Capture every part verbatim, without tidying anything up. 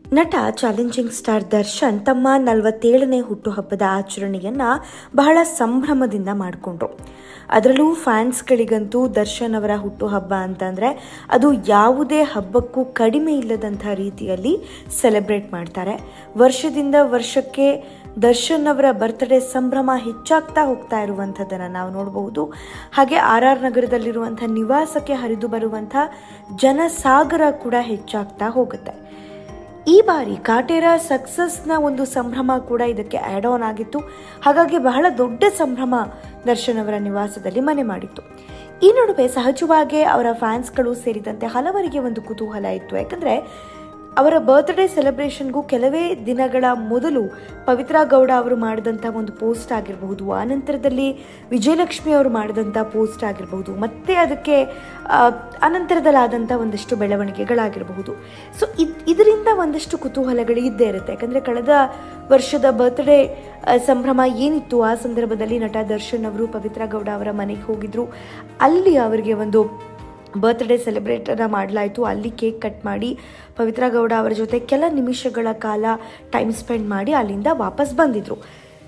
ನಟ challenging star Darshan ತಮ್ಮ ನಲವತ್ತೇಳನೇ ಹುಟ್ಟುಹಬ್ಬದ ಆಚರಣೆಯನ್ನು ಬಹಳ ಸಂಭ್ರಮದಿಂದ ಮಾಡಿಕೊಂಡ್ರು. ಅದರಲ್ಲೂ ಫ್ಯಾನ್ಸ್ಗಳಿಗಂತೂ ದರ್ಶನ್ ಅವರ ಹುಟ್ಟುಹಬ್ಬ ಅಂತಂದರೆ ಅದು ಯಾವುದೇ ಹಬ್ಬಕ್ಕೂ ಕಡಿಮೆ ಇಲ್ಲದಂಥ ರೀತಿಯಲ್ಲಿ ಸೆಲೆಬ್ರೇಟ್ ಮಾಡ್ತಾರೆ. ವರ್ಷದಿಂದ ವರ್ಷಕ್ಕೆ ದರ್ಶನ್ ಅವರ ಬರ್ತ್ಡೇ ಸಂಭ್ರಮ ಹೆಚ್ಚಾಗ್ತಾ ಹೋಗ್ತಾ ಇರುವಂಥದ್ದನ್ನು ನಾವು ನೋಡಬಹುದು. ಹಾಗೆ ಆರ್ ಆರ್ ನಗರದಲ್ಲಿರುವಂಥ ನಿವಾಸಕ್ಕೆ ಹರಿದು ಬರುವಂಥ ಜನಸಾಗರ ಕೂಡ ಹೆಚ್ಚಾಗ್ತಾ ಹೋಗುತ್ತೆ. ಈ ಬಾರಿ ಕಾಟೇರ ಸಕ್ಸಸ್ನ ಒಂದು ಸಂಭ್ರಮ ಕೂಡ ಇದಕ್ಕೆ ಆ್ಯಡ್ ಆನ್ ಆಗಿತ್ತು. ಹಾಗಾಗಿ ಬಹಳ ದೊಡ್ಡ ಸಂಭ್ರಮ ದರ್ಶನ್ ಅವರ ನಿವಾಸದಲ್ಲಿ ಮನೆ ಮಾಡಿತ್ತು. ಈ ನಡುವೆ ಸಹಜವಾಗಿ ಅವರ ಫ್ಯಾನ್ಸ್ಗಳು ಸೇರಿದಂತೆ ಹಲವರಿಗೆ ಒಂದು ಕುತೂಹಲ ಇತ್ತು. ಯಾಕಂದರೆ ಅವರ ಬರ್ತ್ಡೇ ಸೆಲೆಬ್ರೇಷನ್ಗೂ ಕೆಲವೇ ದಿನಗಳ ಮೊದಲು ಪವಿತ್ರ ಗೌಡ ಅವರು ಮಾಡಿದಂಥ ಒಂದು ಪೋಸ್ಟ್ ಆಗಿರಬಹುದು, ಆನಂತರದಲ್ಲಿ ವಿಜಯಲಕ್ಷ್ಮಿ ಅವರು ಮಾಡಿದಂಥ ಪೋಸ್ಟ್ ಆಗಿರಬಹುದು, ಮತ್ತೆ ಅದಕ್ಕೆ ಅನಂತರದಲ್ಲಾದಂಥ ಒಂದಷ್ಟು ಬೆಳವಣಿಗೆಗಳಾಗಿರಬಹುದು. ಸೊ ಇದು ಇದರಿಂದ ಒಂದಷ್ಟು ಕುತೂಹಲಗಳು ಇದ್ದೇ ಇರುತ್ತೆ. ಯಾಕಂದರೆ ಕಳೆದ ವರ್ಷದ ಬರ್ತ್ಡೇ ಸಂಭ್ರಮ ಏನಿತ್ತು, ಆ ಸಂದರ್ಭದಲ್ಲಿ ನಟ ದರ್ಶನ್ ಅವರು ಪವಿತ್ರ ಗೌಡ ಅವರ ಮನೆಗೆ ಹೋಗಿದ್ರು. ಅಲ್ಲಿ ಅವರಿಗೆ ಒಂದು ಬರ್ತ್ಡೇ ಸೆಲೆಬ್ರೇಟನ್ನು ಮಾಡಲಾಯಿತು. ಅಲ್ಲಿ ಕೇಕ್ ಕಟ್ ಮಾಡಿ ಪವಿತ್ರ ಗೌಡ ಅವರ ಜೊತೆ ಕೆಲ ನಿಮಿಷಗಳ ಕಾಲ ಟೈಮ್ ಸ್ಪೆಂಡ್ ಮಾಡಿ ಅಲ್ಲಿಂದ ವಾಪಸ್ ಬಂದಿದ್ರು.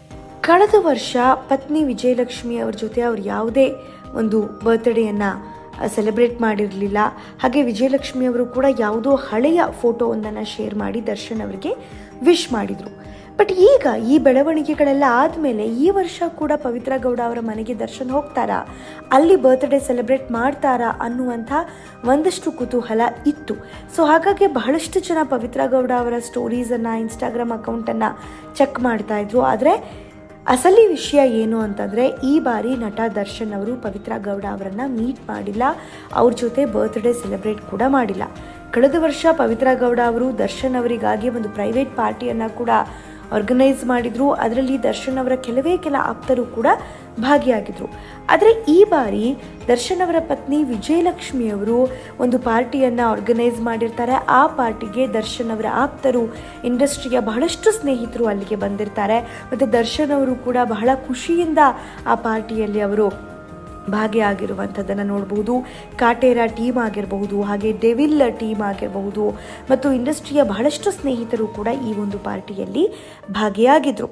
ಕಳೆದ ವರ್ಷ ಪತ್ನಿ ವಿಜಯಲಕ್ಷ್ಮಿ ಅವ್ರ ಜೊತೆ ಅವ್ರು ಯಾವುದೇ ಒಂದು ಬರ್ತ್ಡೇಯನ್ನು ಸೆಲೆಬ್ರೇಟ್ ಮಾಡಿರಲಿಲ್ಲ. ಹಾಗೆ ವಿಜಯಲಕ್ಷ್ಮಿ ಅವರು ಕೂಡ ಯಾವುದೋ ಹಳೆಯ ಫೋಟೋವೊಂದನ್ನು ಶೇರ್ ಮಾಡಿ ದರ್ಶನ್ ಅವರಿಗೆ ವಿಶ್ ಮಾಡಿದರು. ಬಟ್ ಈಗ ಈ ಬೆಳವಣಿಗೆಗಳೆಲ್ಲ ಆದಮೇಲೆ ಈ ವರ್ಷ ಕೂಡ ಪವಿತ್ರ ಗೌಡ ಅವರ ಮನೆಗೆ ದರ್ಶನ್ ಹೋಗ್ತಾರಾ, ಅಲ್ಲಿ ಬರ್ತ್ಡೇ ಸೆಲೆಬ್ರೇಟ್ ಮಾಡ್ತಾರಾ ಅನ್ನುವಂಥ ಒಂದಷ್ಟು ಕುತೂಹಲ ಇತ್ತು. ಸೊ ಹಾಗಾಗಿ ಬಹಳಷ್ಟು ಜನ ಪವಿತ್ರ ಗೌಡ ಅವರ ಸ್ಟೋರೀಸನ್ನು, ಇನ್ಸ್ಟಾಗ್ರಾಮ್ ಅಕೌಂಟನ್ನು ಚೆಕ್ ಮಾಡ್ತಾ ಇದ್ರು. ಆದರೆ ಅಸಲಿ ವಿಷಯ ಏನು ಅಂತಂದರೆ ಈ ಬಾರಿ ನಟ ದರ್ಶನ್ ಅವರು ಪವಿತ್ರ ಗೌಡ ಅವರನ್ನು ಮೀಟ್ ಮಾಡಿಲ್ಲ, ಅವ್ರ ಜೊತೆ ಬರ್ತ್ಡೇ ಸೆಲೆಬ್ರೇಟ್ ಕೂಡ ಮಾಡಿಲ್ಲ. ಕಳೆದ ವರ್ಷ ಪವಿತ್ರ ಗೌಡ ಅವರು ದರ್ಶನ್ ಅವರಿಗಾಗಿ ಒಂದು ಪ್ರೈವೇಟ್ ಪಾರ್ಟಿಯನ್ನು ಕೂಡ ಆರ್ಗನೈಸ್ ಮಾಡಿದರು. ಅದರಲ್ಲಿ ದರ್ಶನ್ ಅವರ ಕೆಲವೇ ಕೆಲ ಆಪ್ತರು ಕೂಡ ಭಾಗಿಯಾಗಿದ್ದರು. ಆದರೆ ಈ ಬಾರಿ ದರ್ಶನ್ ಅವರ ಪತ್ನಿ ವಿಜಯಲಕ್ಷ್ಮಿಯವರು ಒಂದು ಪಾರ್ಟಿಯನ್ನು ಆರ್ಗನೈಸ್ ಮಾಡಿರ್ತಾರೆ. ಆ ಪಾರ್ಟಿಗೆ ದರ್ಶನ್ ಅವರ ಆಪ್ತರು, ಇಂಡಸ್ಟ್ರಿಯ ಬಹಳಷ್ಟು ಸ್ನೇಹಿತರು ಅಲ್ಲಿಗೆ ಬಂದಿರ್ತಾರೆ. ಮತ್ತು ದರ್ಶನ್ ಅವರು ಕೂಡ ಬಹಳ ಖುಷಿಯಿಂದ ಆ ಪಾರ್ಟಿಯಲ್ಲಿ ಅವರು ಭಾಗಿಯಾಗಿರುವಂಥದ್ದನ್ನು ನೋಡಬಹುದು. ಕಾಟೇರ ಟೀಮ್ ಆಗಿರಬಹುದು, ಹಾಗೆ ಡೆವಿಲ್ ಟೀಮ್ ಆಗಿರಬಹುದು, ಮತ್ತು ಇಂಡಸ್ಟ್ರಿಯ ಬಹಳಷ್ಟು ಸ್ನೇಹಿತರು ಕೂಡ ಈ ಒಂದು ಪಾರ್ಟಿಯಲ್ಲಿ ಭಾಗಿಯಾಗಿದ್ದರು.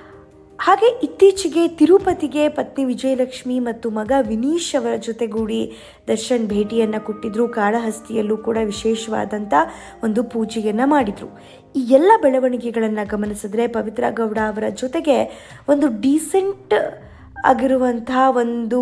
ಹಾಗೆ ಇತ್ತೀಚೆಗೆ ತಿರುಪತಿಗೆ ಪತ್ನಿ ವಿಜಯಲಕ್ಷ್ಮಿ ಮತ್ತು ಮಗ ವಿನೀಶ್ ಅವರ ಜೊತೆಗೂಡಿ ದರ್ಶನ್ ಭೇಟಿಯನ್ನು ಕೊಟ್ಟಿದ್ರು. ಕಾಳಹಸ್ತಿಯಲ್ಲೂ ಕೂಡ ವಿಶೇಷವಾದಂಥ ಒಂದು ಪೂಜೆಯನ್ನು ಮಾಡಿದರು. ಈ ಎಲ್ಲ ಬೆಳವಣಿಗೆಗಳನ್ನು ಗಮನಿಸಿದ್ರೆ ಪವಿತ್ರ ಗೌಡ ಅವರ ಜೊತೆಗೆ ಒಂದು ಡೀಸೆಂಟ್ ಆಗಿರುವಂಥ ಒಂದು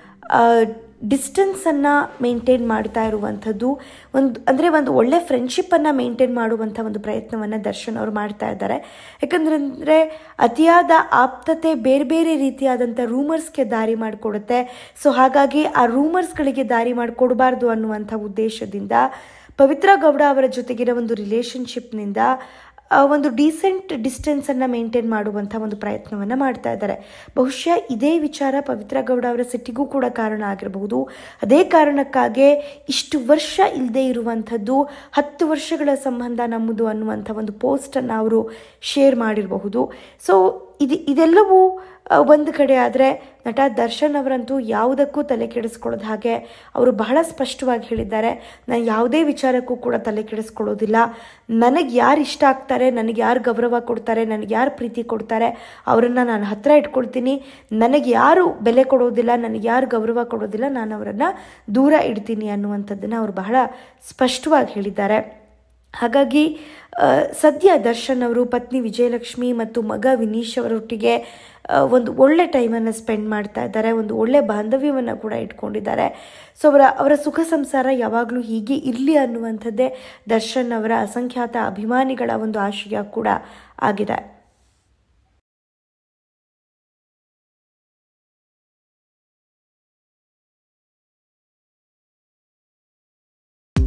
ಡಿಸ್ಟೆನ್ಸನ್ನು ಮೇಂಟೈನ್ ಮಾಡ್ತಾ ಇರುವಂಥದ್ದು, ಒಂದು ಅಂದರೆ ಒಂದು ಒಳ್ಳೆ ಫ್ರೆಂಡ್ಶಿಪ್ಪನ್ನು ಮೇಂಟೈನ್ ಮಾಡುವಂಥ ಒಂದು ಪ್ರಯತ್ನವನ್ನು ದರ್ಶನ್ ಅವರು ಮಾಡ್ತಾ ಇದ್ದಾರೆ. ಯಾಕಂದ್ರೆ ಅತಿಯಾದ ಆಪ್ತತೆ ಬೇರೆ ಬೇರೆ ರೀತಿಯಾದಂಥ ರೂಮರ್ಸ್ಗೆ ದಾರಿ ಮಾಡಿಕೊಡುತ್ತೆ. ಸೊ ಹಾಗಾಗಿ ಆ ರೂಮರ್ಸ್ಗಳಿಗೆ ದಾರಿ ಮಾಡಿಕೊಡಬಾರ್ದು ಅನ್ನುವಂಥ ಉದ್ದೇಶದಿಂದ ಪವಿತ್ರ ಗೌಡ ಅವರ ಜೊತೆಗಿನ ಒಂದು ರಿಲೇಷನ್ಶಿಪ್ನಿಂದ ಒಂದು ಡೀಸೆಂಟ್ ಡಿಸ್ಟೆನ್ಸನ್ನು ಮೇಂಟೈನ್ ಮಾಡುವಂಥ ಒಂದು ಪ್ರಯತ್ನವನ್ನು ಮಾಡ್ತಾ ಇದ್ದಾರೆ. ಬಹುಶಃ ಇದೇ ವಿಚಾರ ಪವಿತ್ರ ಗೌಡ ಅವರ ಸಿಟ್ಟಿಗೂ ಕೂಡ ಕಾರಣ ಆಗಿರಬಹುದು. ಅದೇ ಕಾರಣಕ್ಕಾಗಿ ಇಷ್ಟು ವರ್ಷ ಇಲ್ಲದೆ ಇರುವಂಥದ್ದು, ಹತ್ತು ವರ್ಷಗಳ ಸಂಬಂಧ ನಮ್ಮದು ಅನ್ನುವಂಥ ಒಂದು ಪೋಸ್ಟನ್ನು ಅವರು ಶೇರ್ ಮಾಡಿರಬಹುದು. ಸೊ ಇದು ಇದೆಲ್ಲವೂ ಒಂದು ಕಡೆ ಆದರೆ ನಟ ದರ್ಶನ್ ಅವರಂತೂ ಯಾವುದಕ್ಕೂ ತಲೆ ಕೆಡಿಸ್ಕೊಳ್ಳೋದು ಹಾಗೆ ಅವರು ಬಹಳ ಸ್ಪಷ್ಟವಾಗಿ ಹೇಳಿದ್ದಾರೆ, ನಾನು ಯಾವುದೇ ವಿಚಾರಕ್ಕೂ ಕೂಡ ತಲೆ ಕೆಡಿಸ್ಕೊಳ್ಳೋದಿಲ್ಲ. ನನಗೆ ಯಾರು ಇಷ್ಟ ಆಗ್ತಾರೆ, ನನಗೆ ಯಾರು ಗೌರವ ಕೊಡ್ತಾರೆ, ನನಗೆ ಯಾರು ಪ್ರೀತಿ ಕೊಡ್ತಾರೆ ಅವರನ್ನು ನಾನು ಹತ್ತಿರ ಇಟ್ಕೊಳ್ತೀನಿ. ನನಗೆ ಯಾರು ಬೆಲೆ ಕೊಡೋದಿಲ್ಲ, ನನಗೆ ಯಾರು ಗೌರವ ಕೊಡೋದಿಲ್ಲ, ನಾನು ಅವರನ್ನು ದೂರ ಇಡ್ತೀನಿ ಅನ್ನುವಂಥದ್ದನ್ನು ಅವರು ಬಹಳ ಸ್ಪಷ್ಟವಾಗಿ ಹೇಳಿದ್ದಾರೆ. ಹಾಗಾಗಿ ಸದ್ಯ ದರ್ಶನ್ ಅವರು ಪತ್ನಿ ವಿಜಯಲಕ್ಷ್ಮಿ ಮತ್ತು ಮಗ ವಿನೀಶ್ ಅವರೊಟ್ಟಿಗೆ ಒಂದು ಒಳ್ಳೆ ಟೈಮನ್ನು ಸ್ಪೆಂಡ್ ಮಾಡ್ತಾ ಇದ್ದಾರೆ, ಒಂದು ಒಳ್ಳೆ ಬಾಂಧವ್ಯವನ್ನು ಕೂಡ ಇಟ್ಕೊಂಡಿದ್ದಾರೆ. ಸೊ ಅವರ ಅವರ ಸುಖ ಸಂಸಾರ ಯಾವಾಗಲೂ ಹೀಗೆ ಇರಲಿ ಅನ್ನುವಂಥದ್ದೇ ದರ್ಶನ್ ಅವರ ಅಸಂಖ್ಯಾತ ಅಭಿಮಾನಿಗಳ ಒಂದು ಆಶಯ ಕೂಡ ಆಗಿದೆ.